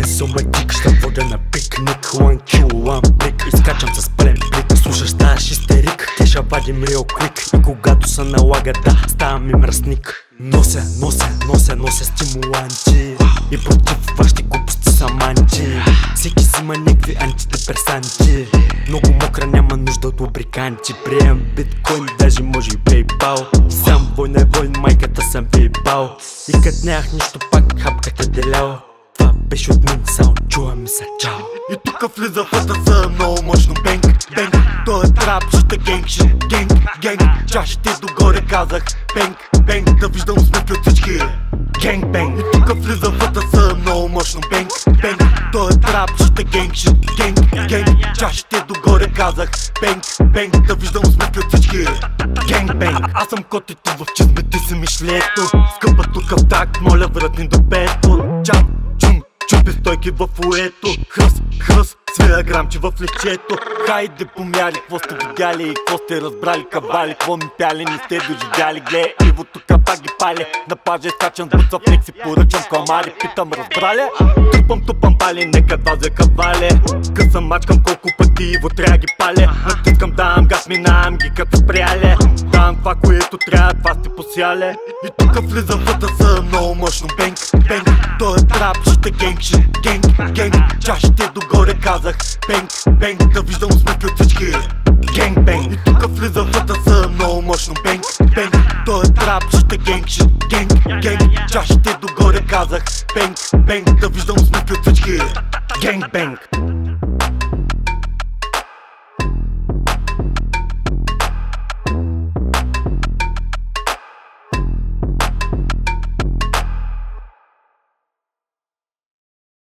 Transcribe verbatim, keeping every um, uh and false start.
са майтик, ще водя на пикник. One kill, one блик, изкачам с пълен плик. Слушаш тази истерик, те ще вадим реал клик. И когато се налага, да, ставам и мръсник. Нося, нося, нося, нося стимуланти. И против вашите глупости са манти. Всеки си има някакви антидепресанти. Много мокра, няма нужда от лубриканти. Прием биткоин, даже може и пейпал. Сам война е войн, майката съм пейпал. И кът нямах нищо, пак хапката деляла. Това беше от мен, само чува ми се чао. И тука влиза фътъса, много мощно бенг, бенг. Той е трап, шита генг, шит, генг, генг. Чашите догоре казах, бенг, бенг. Да виждам усмивки от всички, генг, бенг. И тука влиза фътъса, много мощно бенг, бенг. Той е трап, шита генг, шит, генг, генг. Чашите догоре казах, бенг, бенг. Да виждам усмивки от всички, генг, бенг. Аз съм котето в чизме, ти си мишлето. Скъпа тука в такт, моля вратни до пето. Чам, чум, чупи стойки в уето. Хръс, хръс, свия грамче в лечето. Хайде помяли, какво сте видяли и какво сте разбрали, кавали. Какво ми пяли, не сте доживяли. Гледай, Иво тука пак ги пали. На плажа изкачам с буца флекси, поръчам каламари. Питам, разбрали? Тупам, тупам пали, нека вазя кавале. Късам, мачкам колко пъти, Иво трябва ги пале. Натискам, давам газ, минавам ги като спряле. Давам това, което трябва, това сте посяле. И тука влиза вътъса, много мощно бенг, бенг. Той е трап, шита генг, шит, генг, генг. Чашите догоре казах, бенг, бенг. Да виждам усмивки от всички, генг, бенг. И тука влиза вътъса, много мощно бенг, бенг. Той е трап, шита генг, шит, генг, генг. Чашите догоре казах, бенг, бенг. Да виждам усмивки от всички, генг, бенг.